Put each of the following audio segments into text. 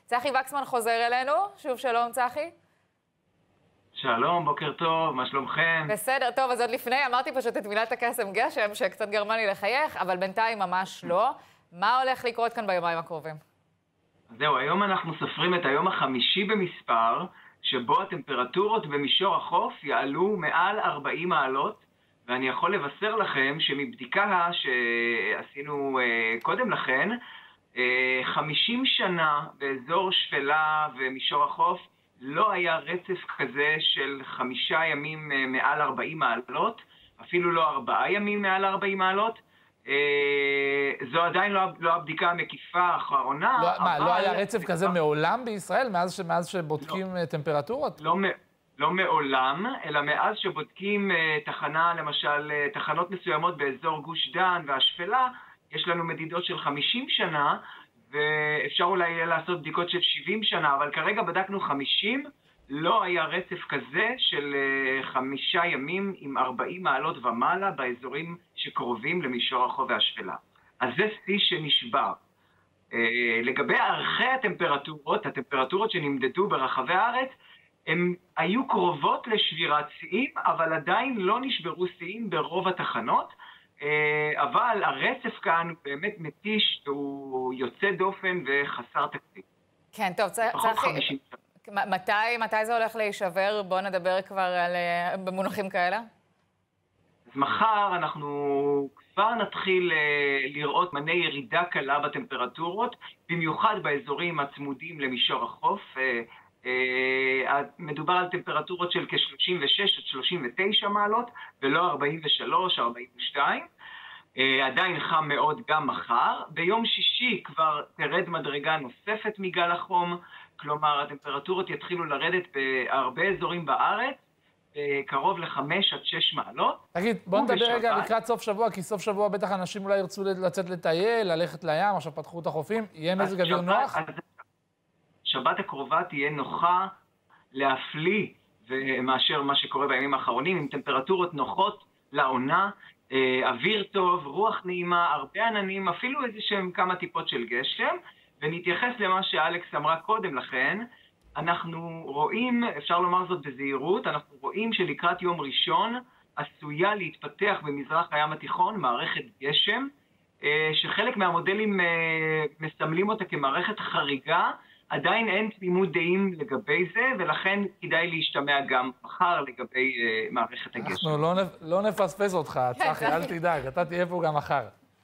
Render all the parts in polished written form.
צחי וקסמן חוזר אלינו. שוב שלום, צחי. שלום, בוקר טוב, מה שלומכם? בסדר, טוב, אז עוד לפני, אמרתי פשוט את מילת הקסם גשם, שקצת גרמה לי לחייך, אבל בינתיים ממש לא. מה הולך לקרות כאן ביומיים הקרובים? זהו, היום אנחנו סופרים את היום החמישי במספר, שבו הטמפרטורות במישור החוף יעלו מעל 40 מעלות, ואני יכול לבשר לכם שמבדיקה שעשינו קודם לכן, 50 שנה באזור שפלה ומישור החוף, לא היה רצף כזה של 5 ימים מעל 40 מעלות, אפילו לא 4 ימים מעל 40 מעלות. זו עדיין לא הבדיקה המקיפה האחרונה. לא היה רצף כזה מעולם בישראל, מאז שבודקים טמפרטורות? לא מעולם, אלא מאז שבודקים למשל תחנות מסוימות באזור גוש דן והשפלה, יש לנו מדידות של 50 שנה, ואפשר אולי לעשות בדיקות של 70 שנה, אבל כרגע בדקנו 50, לא היה רצף כזה של 5 ימים עם 40 מעלות ומעלה באזורים שקרובים למישור החוף והשפלה. אז זה שיא שנשבר. לגבי ערכי הטמפרטורות שנמדדו ברחבי הארץ, הן היו קרובות לשבירת שיאים, אבל עדיין לא נשברו שיאים ברוב התחנות, אבל הרצף כאן באמת מתיש, הוא יוצא דופן וחסר תקציב. כן, טוב, צחי, מתי זה הולך להישבר? בואו נדבר כבר במונחים כאלה. אז מחר אנחנו כבר נתחיל לראות מנה ירידה קלה בטמפרטורות, במיוחד באזורים הצמודים למישור החוף. מדובר על טמפרטורות של כ-36 עד 39 מעלות, ולא 43, 42. עדיין חם מאוד גם מחר. ביום שישי כבר תרד מדרגה נוספת מגל החום, כלומר הטמפרטורות יתחילו לרדת בהרבה אזורים בארץ, קרוב ל5 עד 6 מעלות. תגיד, בוא נדבר רגע לקראת סוף שבוע, כי סוף שבוע בטח אנשים אולי ירצו לצאת לטייל, ללכת לים, עכשיו פתחו את החופים, יהיה מזג אוויר נוח? שבת הקרובה תהיה נוחה להפליא מאשר מה שקורה בימים האחרונים, עם טמפרטורות נוחות לעונה, אוויר טוב, רוח נעימה, הרבה עננים, אפילו איזשהם כמה טיפות של גשם, ונתייחס למה שאלכס אמרה קודם לכן. אנחנו רואים, אפשר לומר זאת בזהירות, אנחנו רואים שלקראת יום ראשון עשויה להתפתח במזרח הים התיכון מערכת גשם, שחלק מהמודלים מסמלים אותה כמערכת חריגה, עדיין אין תמימות דעים לגבי זה, ולכן כדאי להשתמע גם מחר לגבי מערכת הגשם. אנחנו לא נפספס אותך, צחי, אל תדאג, אתה תהיה פה גם מחר.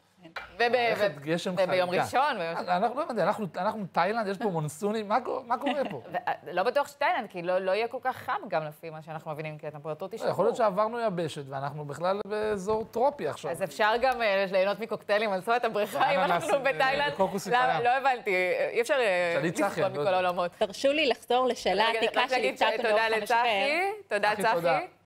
וביום ראשון. אנחנו לא יודעים, אנחנו תאילנד, יש פה מונסונים, מה קורה פה? לא בטוח שתאילנד, כי לא יהיה כל כך חם גם לפי מה שאנחנו מבינים, כי הטמפרטורות תשתפרו. יכול להיות שעברנו יבשת, ואנחנו בכלל באזור טרופי עכשיו. אז אפשר גם ליהנות מקוקטיילים על סואת הבריכה, אם אנחנו בתאילנד. לא הבנתי, אי אפשר לזכות מכל העולמות. תרשו לי לחזור לשאלה העתיקה שנמצא כאן לאורך המשבר. תודה לצחי, תודה צחי.